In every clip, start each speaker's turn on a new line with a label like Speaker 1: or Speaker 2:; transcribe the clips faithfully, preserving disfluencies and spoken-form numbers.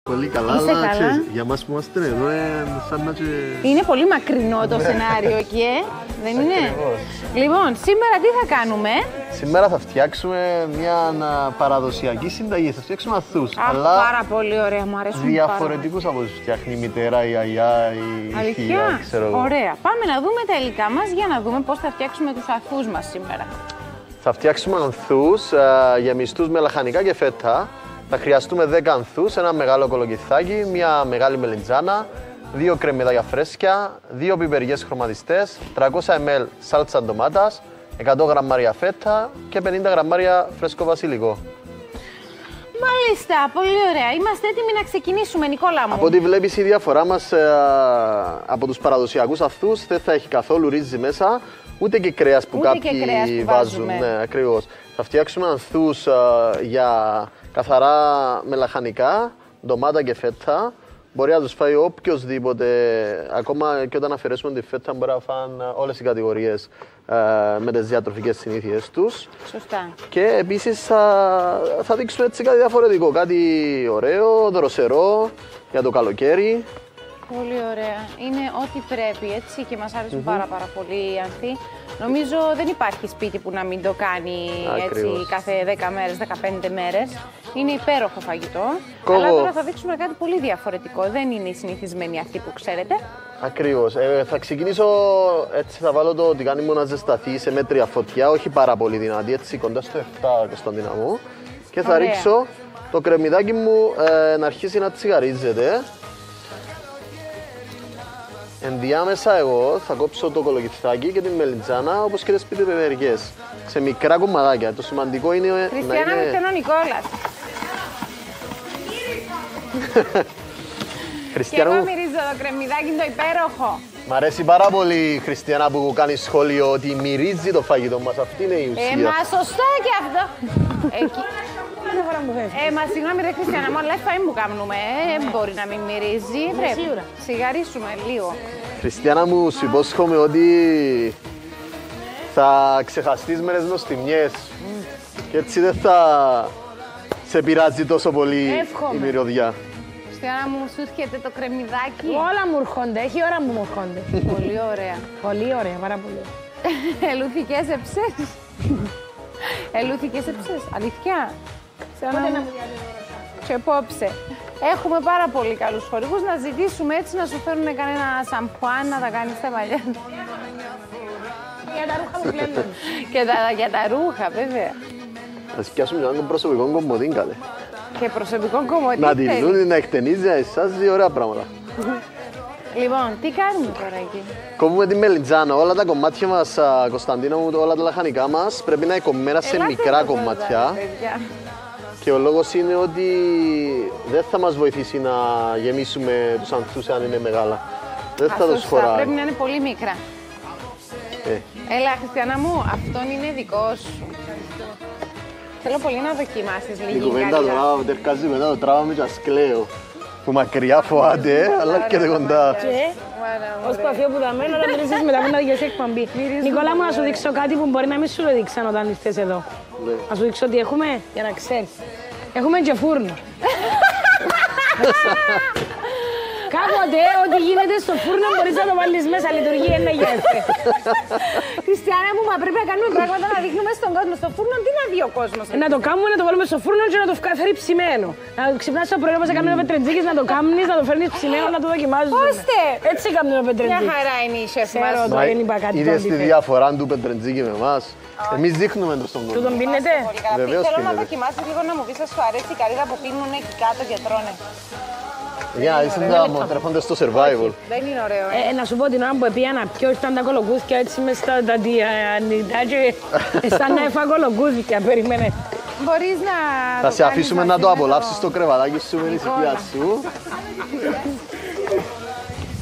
Speaker 1: Πολύ καλά,
Speaker 2: Είσαι
Speaker 1: αλλά
Speaker 2: καλά?
Speaker 1: ξέρεις, για μας που είμαστε εδώ, ε, σαν να και...
Speaker 2: Είναι πολύ μακρινό το σενάριο εκεί, ε? Δεν είναι?
Speaker 1: Ακριβώς.
Speaker 2: Λοιπόν, σήμερα τι θα κάνουμε?
Speaker 1: Σήμερα θα φτιάξουμε μια α, παραδοσιακή συνταγή, θα φτιάξουμε αθούς,
Speaker 2: Αχ,
Speaker 1: αλλά
Speaker 2: πάρα πολύ ωραία, μου αρέσουν πάρα
Speaker 1: διαφορετικούς από όσους φτιάχνει η μητέρα, η αγιά, η
Speaker 2: Αλήθεια?
Speaker 1: θεία, ξέρω εγώ.
Speaker 2: Ωραία. Πάμε να δούμε τα υλικά μας για να δούμε πώς θα φτιάξουμε τους αθούς μας σήμερα.
Speaker 1: Θα φτιάξουμε ανθούς α, γεμιστούς με λαχανικά και φέτα. Θα χρειαστούμε δέκα ανθούς, ένα μεγάλο κολοκυθάκι, μια μεγάλη μελιτζάνα, δύο κρεμμυδάκια φρέσκια, δύο πιπεριές χρωματιστές, τριακόσια μιλιλίτρα σάλτσα ντομάτας, εκατό γραμμάρια φέτα και πενήντα γραμμάρια φρέσκο βασιλικό.
Speaker 2: Μάλιστα, πολύ ωραία. Είμαστε έτοιμοι να ξεκινήσουμε, Νικόλα μου.
Speaker 1: Από ό,τι βλέπεις, η διαφορά μας ε, από τους παραδοσιακούς αθούς δεν θα έχει καθόλου ρύζι μέσα, ούτε και κρέας που
Speaker 2: Ούτε
Speaker 1: κάποιοι
Speaker 2: και κρέας που
Speaker 1: βάζουν.
Speaker 2: βάζουμε.
Speaker 1: Ναι, ακριβώς. Θα φτιάξουμε ανθούς ε, για καθαρά με λαχανικά, ντομάτα και φέτα. Μπορεί να τους φάει οποιοσδήποτε, ακόμα και όταν αφαιρέσουμε τη φέτα, μπορεί να φάνε όλες οι κατηγορίες ε, με τις διατροφικές συνήθειες τους.
Speaker 2: Σωστά.
Speaker 1: Και επίσης θα, θα δείξουμε έτσι κάτι διαφορετικό, κάτι ωραίο, δροσερό για το καλοκαίρι.
Speaker 2: Πολύ ωραία. Είναι ό,τι πρέπει, έτσι, και μας αρέσουν πάρα πάρα πολύ οι ανθοί. Νομίζω δεν υπάρχει σπίτι που να μην το κάνει έτσι
Speaker 1: Ακριβώς.
Speaker 2: κάθε δέκα μέρες, δεκαπέντε μέρες. Είναι υπέροχο φαγητό.
Speaker 1: Κόβω.
Speaker 2: Αλλά τώρα θα δείξουμε κάτι πολύ διαφορετικό. Δεν είναι η συνηθισμένη αυτή που ξέρετε.
Speaker 1: Ακριβώς. Ε, θα ξεκινήσω, έτσι θα βάλω το τηγάνι μου να ζεσταθεί σε μέτρια φωτιά, όχι πάρα πολύ δυνατή, έτσι κοντά στο επτά, Κωνσταντίνα μου. Και θα
Speaker 2: Ωραία.
Speaker 1: ρίξω το κρεμμυδάκι μου ε, να αρχίσει να τσιγαρίζεται. Ενδιάμεσα εγώ θα κόψω το κολοκυθάκι και την μελιτζάνα, όπως και τις πιπεριές, σε μικρά κομματάκια. Το σημαντικό είναι να
Speaker 2: Χριστιανά, με
Speaker 1: είναι...
Speaker 2: φτιάχνει ο Νικόλας. Και
Speaker 1: Χριστιανό
Speaker 2: εγώ
Speaker 1: μου,
Speaker 2: μυρίζω το κρεμμυδάκι το υπέροχο.
Speaker 1: μ' αρέσει πάρα πολύ, Χριστιανά, που κάνει σχόλιο ότι μυρίζει το φαγητό μας. Αυτή είναι η ουσία.
Speaker 2: Ε, μα σωστό και αυτό. Εκεί. Ε, μα συγγνώμη ρε Χριστιανά μου, αλλά φαΐ που κάνουμε, ε, μπορεί να μην μυρίζει. Πρέπει.
Speaker 3: σίγουρα.
Speaker 2: Σιγαρίσουμε λίγο.
Speaker 1: Χριστιανά μου, σου υπόσχομαι ότι θα ξεχαστείς μέρες νοστιμιές και έτσι δεν θα σε πειράζει τόσο πολύ
Speaker 3: Εύχομαι.
Speaker 1: η μυρωδιά.
Speaker 2: Χριστιανά μου, σου έρχεται το κρεμμυδάκι.
Speaker 3: Όλα μου έρχονται, έχει ώρα που μου έρχονται.
Speaker 2: Πολύ ωραία.
Speaker 3: Πολύ ωραία, πάρα πολύ.
Speaker 2: Ελούθηκες εψές. Ελούθηκες εψές, αλήθεια. Χριστιανά μου. Και απόψε. Έχουμε πάρα πολύ καλούς χορηγούς. Να ζητήσουμε έτσι να σου φέρουν κανένα σαμπουάν να τα κάνεις τα μαλλιά.
Speaker 3: Για τα ρούχα μου πλένουν.
Speaker 2: Και τα, για τα ρούχα, βέβαια.
Speaker 1: Θα σκιάσουμε έναν προσωπικό κομμωτήν καλέ.
Speaker 2: Και προσωπικό κομμωτή.
Speaker 1: Να τη λύνει, να εκτενίζει, να εσάζει, ωραία πράγματα.
Speaker 2: Λοιπόν, τι κάνουμε τώρα εκεί.
Speaker 1: Κόβουμε τη μελιτζάνα, όλα τα κομμάτια μας, α, Κωνσταντίνα μου, όλα τα λαχανικά μας πρέπει να είναι κομμένα σε
Speaker 2: Ελάτε
Speaker 1: μικρά
Speaker 2: εδώ,
Speaker 1: κομμάτια.
Speaker 2: παιδιά.
Speaker 1: Και ο λόγος είναι ότι δεν θα μας βοηθήσει να γεμίσουμε τους ανθούς αν είναι μεγάλα. Δεν θα
Speaker 2: Α,
Speaker 1: τους
Speaker 2: σωστά,
Speaker 1: χωράει.
Speaker 2: πρέπει να είναι πολύ μικρά.
Speaker 1: Ε,
Speaker 2: Έλα, Χριστιανά μου, αυτόν είναι δικό σου. Θέλω πολύ να δοκιμάσεις
Speaker 1: η
Speaker 2: λίγη
Speaker 1: κουβέντα
Speaker 2: γκάλια.
Speaker 1: τώρα τερκάζει μετά το τράβαμε και ασκλαίω. Που μακριά φοάται, αλλά έρχεται κοντά.
Speaker 3: Και
Speaker 2: Μάνα μου,
Speaker 3: ως
Speaker 2: ρε.
Speaker 3: παφείο που τα μένω, να μυρίζεις μετά που να δικαιώσει εκπομπή. Νικόλα μου, να σου δείξω κάτι που μπορεί να μην σου το δείξαν όταν ήρθες εδώ.
Speaker 1: Ναι.
Speaker 3: Να σου δείξω τι έχουμε, για να ξέρεις. Έχουμε και φούρνο. Κάποτε ό,τι γίνεται στο φούρνο μπορείς να το βάλεις μέσα, λειτουργεί ένα γεύση.
Speaker 2: Χριστιανά μου, μα πρέπει να κάνουμε πράγματα να δείχνουμε στον κόσμο. Στο φούρνο τι να δει ο κόσμος.
Speaker 3: Να το κάνουμε, να το βάλουμε στο φούρνο και να το φέρει ψημένο. Να ξυπνάς το πρωί όπως έκαμε ο Πετρεντζίκης, να το κάνεις, να το φέρνεις ψημένο, να το δοκιμάζεις.
Speaker 2: Ώστε.
Speaker 3: Έτσι έκαμε ο
Speaker 2: Μια
Speaker 3: Πετρεντζίκης.
Speaker 2: χαρά είναι η σεφ μας.
Speaker 3: Ξέρω.
Speaker 1: Μα
Speaker 3: δεν είπα κάτι το
Speaker 1: είδες τη
Speaker 3: αντίθετο.
Speaker 1: διαφορά του Πετρεντζίκη με εμάς. Εμείς δείχνουμε το στον
Speaker 3: Του
Speaker 1: κόσμο.
Speaker 3: τον πίνετε.
Speaker 2: Πολύ καλά.
Speaker 1: Βεβαίως
Speaker 2: Θέλω να
Speaker 1: πίνετε.
Speaker 2: δοκιμάσεις λίγο να μου πεις αν σου αρέσει η καρύδα που πίνουν εκεί κάτω και τρώνε.
Speaker 1: Για να δεις να μου τρέφονται στο survival.
Speaker 2: Δεν είναι ωραίο, ε.
Speaker 3: Ε, να σου πω την ώρα που πήγα να πιω, ήταν τα κολοκούθια έτσι μες στα τα διανυτά και σαν να έφαγα κολοκούθια, περίμενε.
Speaker 2: Μπορείς να.
Speaker 1: Θα
Speaker 2: το
Speaker 1: σε
Speaker 2: κάνεις
Speaker 1: αφήσουμε να
Speaker 2: μαζί
Speaker 1: το
Speaker 2: με
Speaker 1: απολαύσεις στο κρεβατάκι σου με την ησυχία σου.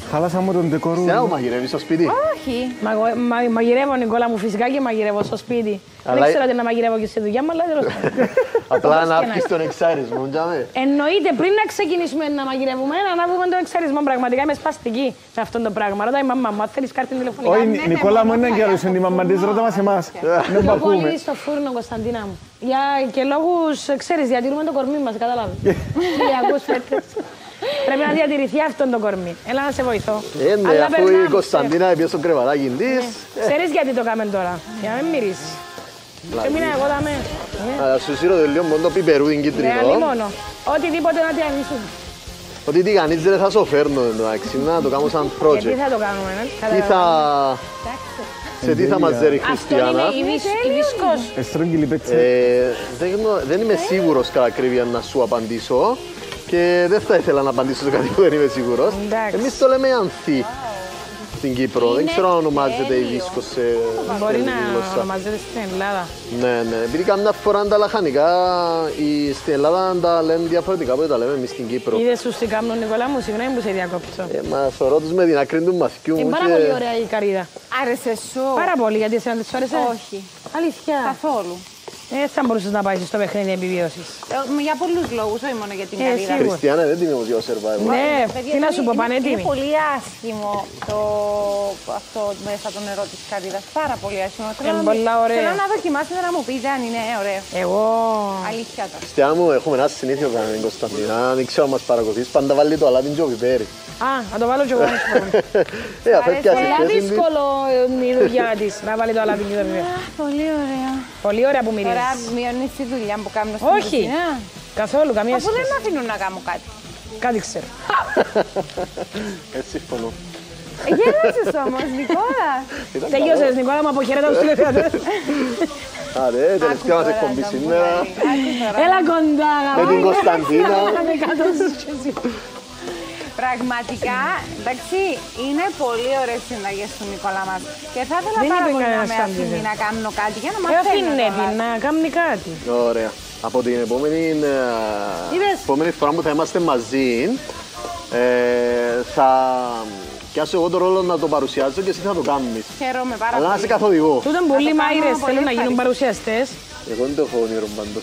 Speaker 4: Χάλασα μου τον ντεκορού.
Speaker 1: Τι να μαγειρεύεις στο σπίτι.
Speaker 2: Όχι.
Speaker 3: Μαγω- μα- Μαγειρεύω, Νικόλα μου, φυσικά και μαγειρεύω στο σπίτι.
Speaker 1: Αλλά-
Speaker 3: Δεν ξέρω τι να μαγειρεύω και στη δουλειά μου, αλλά τέλος πάντων.
Speaker 1: Απλά
Speaker 3: Όπως
Speaker 1: να
Speaker 3: και να
Speaker 1: έρθεις τον εξάρισμό, τζάμε.
Speaker 3: Εννοείται πριν να ξεκινήσουμε να μαγειρεύουμε, να ανάβουμε τον εξαρισμό. Πραγματικά είμαι σπαστική σε αυτό το πράγμα. Ρωτάει η μαμά μου, αν θέλεις κάρτη τηλεφωνικά.
Speaker 4: Όχι,
Speaker 2: ναι,
Speaker 4: Νικόλα μου
Speaker 2: μόνο
Speaker 4: είναι
Speaker 2: θα
Speaker 4: καιρός,
Speaker 2: έχω
Speaker 4: είναι η μαμά της, ρώτα μας εμάς. Δεν
Speaker 3: Πιο
Speaker 4: πακούμε.
Speaker 3: πολύ στο φούρνο, Κωνσταντίνα μου. Για και λόγους, ξέρεις, διατηρούμε το κορμί μας, κατάλαβες. Χιλιακούς φέτες. Πρέπει να διατηρηθεί αυτό το κορμί. Έλα να σε βοηθώ.
Speaker 1: Ε, ναι,
Speaker 3: Αλλά
Speaker 1: αφού
Speaker 3: περνάμε,
Speaker 1: η Κωνσταντίνα έπιασε στο κρεβατάκι της.
Speaker 3: Ξέρεις γιατί το κάνουμε τώρα. Για να μην μυρίσεις. Και μείνα εγώ δαμε.
Speaker 1: Α, σου σύρω το λίγο μόνο το πιπερούδι
Speaker 3: Ναι,
Speaker 1: κίτρινο.
Speaker 3: αλλή μόνο. Οτιδήποτε να τιανίσουν.
Speaker 1: Ότι τι κανείς δεν θα σου φέρνω εντάξει, να το κάνω σαν
Speaker 3: Και τι
Speaker 1: project.
Speaker 3: θα το κάνουμε, ε?
Speaker 1: Τι θα... Σε τι θα μας δέρει η
Speaker 3: Αυτό
Speaker 1: Χριστιανά.
Speaker 3: είναι η, βυσ- η βυσκός.
Speaker 4: Εστρόγγυλη πέτσα.
Speaker 1: Ε, δεν, γνω- δεν είμαι σίγουρος κατά ακρίβεια να σου απαντήσω και δεν θα ήθελα να απαντήσω σε κάτι που δεν είμαι σίγουρος.
Speaker 3: Εντάξει.
Speaker 1: Εμείς το λέμε ανθή στην Κύπρο. Δεν ξέρω αν ονομάζεται η βίσκος σε
Speaker 3: Μπορεί
Speaker 1: σε
Speaker 3: να
Speaker 1: γλώσσα.
Speaker 3: ονομαζεται στην Ελλάδα.
Speaker 1: Ναι, ναι. Επειδή καμιά φορά τα λαχανικά η- στην Ελλάδα τα λένε διαφορετικά από ό,τι τα λέμε εμείς στην Κύπρο.
Speaker 3: Είδες σου τι κάνουν, Νικόλα μου, συγγνώμη που σε διακόπτω.
Speaker 1: Ε, μα θεωρώ τους με την άκρη του μαθηκιού μου
Speaker 3: Είναι πάρα
Speaker 1: και-
Speaker 3: πολύ ωραία η καρύδα.
Speaker 2: Άρεσε σου.
Speaker 3: Πάρα πολύ, γιατί εσένα δεν σου άρεσε.
Speaker 2: Όχι.
Speaker 3: Αλήθεια.
Speaker 2: Καθόλου.
Speaker 3: Δεν θα μπορούσες να πάει στο παιχνίδι επιβίωσης.
Speaker 2: Ε, Για πολλούς λόγους, όχι μόνο για την
Speaker 3: Ε,
Speaker 2: καρύδα.
Speaker 3: σίγουρα.
Speaker 1: Χριστιανά δεν την είμαι survival.
Speaker 3: Ναι,
Speaker 2: Παιδιά,
Speaker 3: τι να
Speaker 2: είναι-
Speaker 3: σου πω,
Speaker 2: είναι-
Speaker 3: πανέτοιμη.
Speaker 2: Είναι πολύ άσχημο το, αυτό μέσα το νερό της καρύδας. Πάρα πολύ άσχημο. Θέλω να-
Speaker 3: πολλά ωραία.
Speaker 2: Θέλω να δοκιμάσετε να μου πείτε αν είναι ωραίο.
Speaker 3: Εγώ.
Speaker 2: Αλήθεια τώρα.
Speaker 1: Χριστιανά μου έχουμε ένα συνήθειο κανένα Κωνσταντίνα. Δεν ξέρω αν μας παρακολουθείς. Πάντα βάλει το αλάτι και ο πιπέρι.
Speaker 3: Α, να το βάλω κι εγώ. να σου πω.
Speaker 1: Ε, αφού
Speaker 2: Αρέσει.
Speaker 1: έπιασε
Speaker 3: Πολλά
Speaker 1: σχέση της.
Speaker 3: δύσκολο ε, η δουλειά της να βάλει το αλάτι και το πιπέρι.
Speaker 2: Α, πολύ ωραία.
Speaker 3: Πολύ ωραία που
Speaker 2: Τώρα
Speaker 3: μυρίζεις.
Speaker 2: μειώνεις τη δουλειά που κάνω στην
Speaker 3: Όχι.
Speaker 2: κουζίνα.
Speaker 3: Καθόλου, καμία
Speaker 2: Αφού δεν
Speaker 3: σχέση.
Speaker 2: με αφήνουν να κάνω κάτι.
Speaker 3: Κάτι ξέρω.
Speaker 1: Έτσι συμφωνώ.
Speaker 2: Ε, Γέλασες όμως, Νικόλα.
Speaker 1: Ήταν
Speaker 3: Τελειώσες, Νικόλα μου, αποχαιρέτα τους τηλεθεατές.
Speaker 1: καλό. Άρα, τελευταία μας
Speaker 2: Άκου τώρα,
Speaker 1: εκπομπή
Speaker 2: να μου
Speaker 1: σήμερα.
Speaker 2: λέει. Άκου τώρα.
Speaker 3: Έλα κοντά,
Speaker 1: Με την
Speaker 3: γαμώ.
Speaker 1: Κωνσταντίνα.
Speaker 3: Κάνε κάτω στους και εσύ.
Speaker 2: Πραγματικά, εντάξει, είναι πολύ ωραίες συνταγές του Νικόλα μας. Και θα ήθελα
Speaker 3: Δεν
Speaker 2: πάρα
Speaker 3: είπε
Speaker 2: πολύ να
Speaker 3: κανένας
Speaker 2: με
Speaker 3: αντίθετο.
Speaker 2: αφήνει να κάνω κάτι για να
Speaker 3: Ε,
Speaker 2: μαθαίνω.
Speaker 3: αφήνεται
Speaker 2: κιόλας.
Speaker 3: να κάνει κάτι.
Speaker 1: Ωραία. Από την επόμενη, ε,
Speaker 3: Είδες.
Speaker 1: επόμενη φορά που θα είμαστε μαζί, ε, θα πιάσω εγώ τον ρόλο να το παρουσιάζω και εσύ θα το κάνεις.
Speaker 2: Χαίρομαι πάρα
Speaker 1: Αλλά να
Speaker 2: πολύ.
Speaker 1: σε καθοδηγώ.
Speaker 3: Τούτον
Speaker 2: το
Speaker 3: πολλοί
Speaker 2: κάνω
Speaker 3: μαΐρες
Speaker 2: πολύ
Speaker 3: θέλουν να γίνουν
Speaker 2: ευχαριστώ.
Speaker 3: παρουσιαστές.
Speaker 1: Εγώ δεν το έχω όνειρο πάντως.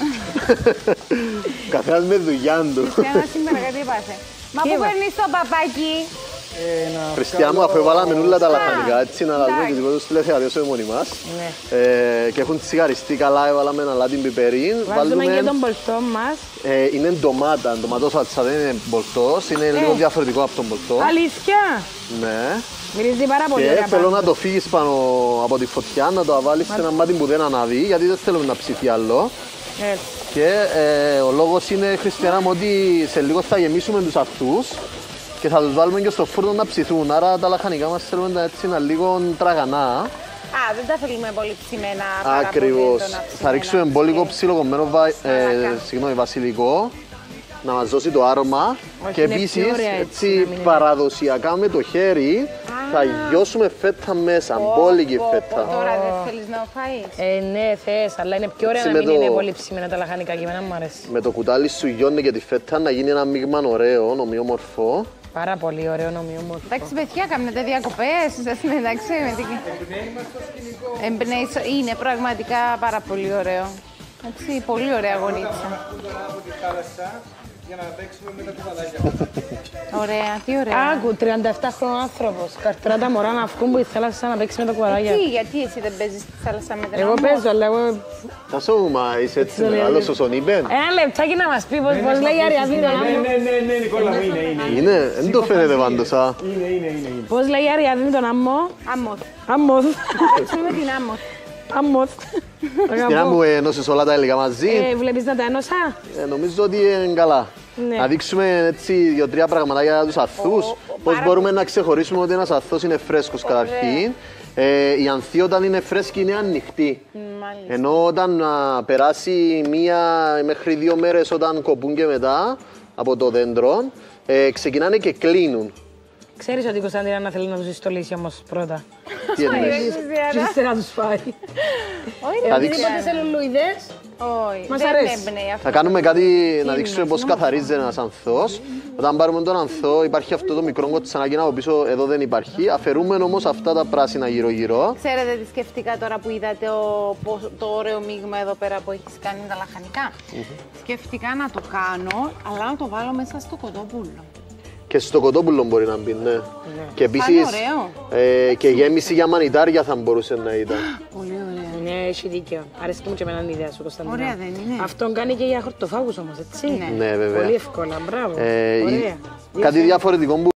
Speaker 1: Καθένας με δουλειά του.
Speaker 2: Χριστιανά, σήμερα κάτι είπατε. Μα
Speaker 3: Τι
Speaker 2: πού
Speaker 3: είπα?
Speaker 2: παίρνεις το παπάκι.
Speaker 1: Χριστιανά μου, αφού έβαλαμε όλα τα λαχανικά, έτσι να λάβουμε
Speaker 2: εντάξει.
Speaker 1: και τίποτα στους τηλεθεατές όχι μόνοι μας.
Speaker 3: Ναι.
Speaker 1: Ε, και έχουν τσιγαριστεί καλά, έβαλαμε ένα λάδι πιπερί.
Speaker 3: Βάζουμε και τον πολτό μας.
Speaker 1: ε, είναι ντομάτα, ντοματό σαλτσα, δεν είναι μπολτός, είναι λίγο διαφορετικό από τον μπολτό.
Speaker 3: Αλήθεια.
Speaker 1: Ναι.
Speaker 3: Μυρίζει πάρα πολύ
Speaker 1: Και
Speaker 3: ωραία
Speaker 1: θέλω
Speaker 3: πάντα.
Speaker 1: να το φύγεις πάνω από τη φωτιά, να το βάλεις σε ένα μάτι που δεν ανάβει, γιατί δεν θέλουμε να ψηθεί άλλο.
Speaker 3: Έτσι.
Speaker 1: Και ε, ο λόγος είναι, Χριστιανά μου, ότι σε λίγο θα γεμίσουμε τους αυτούς και θα τους βάλουμε και στο φούρνο να ψηθούν. Άρα τα λαχανικά μας θέλουμε να έτσι να λίγο τραγανά.
Speaker 2: Α, δεν τα θέλουμε πολύ ψημένα. πάρα πολύ
Speaker 1: Ακριβώς.
Speaker 2: έντονα
Speaker 1: Θα
Speaker 2: ψημένα.
Speaker 1: ρίξουμε μπόλικο
Speaker 2: Οκ.
Speaker 1: ψιλοκομμένο βα... ε,
Speaker 2: Μαλάκα.
Speaker 1: συγγνώμη, βασιλικό να μας δώσει το άρωμα.
Speaker 3: Όχι,
Speaker 1: Και
Speaker 3: είναι
Speaker 1: επίσης,
Speaker 3: πιο ωραία έτσι,
Speaker 1: έτσι,
Speaker 3: να μην είναι.
Speaker 1: παραδοσιακά με το χέρι θα γιώσουμε φέτα μέσα, μπόλικη
Speaker 2: Πω, πω,
Speaker 1: φέτα.
Speaker 2: Τώρα δεν θέλεις να φάεις.
Speaker 3: Ε, ναι, θες, αλλά είναι πιο ωραία
Speaker 1: Έτσι
Speaker 3: να
Speaker 1: με
Speaker 3: μην
Speaker 1: το-
Speaker 3: είναι πολύ ψημένα τα λαχανικά και εμένα μου αρέσει.
Speaker 1: Με το κουτάλι σου γιώνει και τη φέτα να γίνει ένα μείγμα ωραίο, ομοιόμορφο.
Speaker 3: Πάρα πολύ ωραίο νομιόμορφο.
Speaker 2: Εντάξει, παιδιά, κάνετε διακοπές. Εντάξει, με την... Εμπνέει, είναι πραγματικά πάρα πολύ ωραίο. Έτσι, πολύ ωραία γονίτσα.
Speaker 4: Για να παίξουμε με τα κουβαλάκια.
Speaker 2: Ωραία, τι ωραία.
Speaker 3: Άκου, τριάντα επτά χρονών άνθρωπος. Καρτερά τα μωρά να βγουν που η θάλασσα να παίξει με τα κουβαράκια.
Speaker 2: Τι, γιατί εσύ δεν παίζεις στη θάλασσα με την
Speaker 3: Εγώ
Speaker 2: άμμο?
Speaker 3: παίζω, αλλά εγώ...
Speaker 1: Θα σου μα είσαι έτσι
Speaker 3: λέει,
Speaker 1: μεγάλος
Speaker 3: λέει.
Speaker 1: ο Σονίπεν.
Speaker 3: Ένα λεπτάκι να μας πει πώς, πώς λέει η Αριαδνή τον
Speaker 4: Ναι,
Speaker 3: άμμο.
Speaker 4: ναι, ναι, ναι, Νικόλα μου, είναι, είναι.
Speaker 1: Είναι, δεν το φαίνεται πάντως, α.
Speaker 4: Είναι, είναι, είναι. είναι.
Speaker 3: Πώς λέει η Αριαδνή τον άμμο.
Speaker 2: Άμμος.
Speaker 3: Άμμος.
Speaker 2: Παίξουμε με την άμμος.
Speaker 3: Άμμος.
Speaker 1: Χριστιανά μου, ενώσεις όλα τα υλικά μαζί.
Speaker 3: Ε, Βλέπεις να τα ένωσα.
Speaker 1: Ε, νομίζω ότι είναι καλά.
Speaker 3: Ναι.
Speaker 1: Να δείξουμε έτσι δύο-τρία πραγματάκια για τους αθούς. Πώς
Speaker 2: πάρα
Speaker 1: μπορούμε να ξεχωρίσουμε ότι ένας αθός είναι φρέσκος καταρχήν. Ε, η ανθή όταν είναι φρέσκη είναι ανοιχτή.
Speaker 2: Μάλιστα.
Speaker 1: Ενώ όταν α, περάσει μία μέχρι δύο μέρες όταν κοπούν και μετά από το δέντρο, ε, ξεκινάνε και κλείνουν.
Speaker 3: Ξέρεις ότι η Κωνσταντίνα θέλει να τους ιστολίσει όμως πρώτα.
Speaker 1: Τι εννοείς?
Speaker 3: Και ύστερα να τους φάει.
Speaker 2: Όχι,
Speaker 1: Θα
Speaker 2: ρε,
Speaker 1: δείξω.
Speaker 3: Οτιδήποτε σε λουλούιδες.
Speaker 2: Όχι,
Speaker 3: Μας
Speaker 2: δεν
Speaker 3: αρέσει.
Speaker 2: έμπνεει αυτό.
Speaker 1: Θα κάνουμε κάτι να δείξουμε πώς καθαρίζει ένας ανθός. Όταν πάρουμε τον ανθό, υπάρχει αυτό το μικρό κοτσανάκι από πίσω, εδώ δεν υπάρχει. Αφαιρούμε όμως αυτά τα πράσινα γύρω-γύρω.
Speaker 2: Ξέρετε τι σκεφτήκα τώρα που είδατε ο- πώς- το ωραίο μείγμα εδώ πέρα που έχεις κάνει τα λαχανικά. Σκεφτήκα να το κάνω, αλλά να το βάλω μέσα στο κοτόπουλο.
Speaker 1: Και στο κοτόπουλο μπορεί να μπει, ναι. Και
Speaker 2: Θα είναι
Speaker 1: επίσης
Speaker 2: ωραίο.
Speaker 1: ε, και γέμιση για μανιτάρια θα μπορούσε να ήταν.
Speaker 2: Πολύ ωραία.
Speaker 3: Ναι, έχει δίκιο. Αρέσει και μου και εμένα η ιδέα σου, Κωνσταντίνα.
Speaker 2: Ωραία δεν είναι?
Speaker 3: Αυτόν κάνει και για χορτοφάγους όμως, έτσι.
Speaker 2: Ναι.
Speaker 1: Ναι, βέβαια.
Speaker 3: Πολύ εύκολα, μπράβο.
Speaker 1: Ε,
Speaker 3: Ωραία.
Speaker 1: Κάτι διαφορετικό που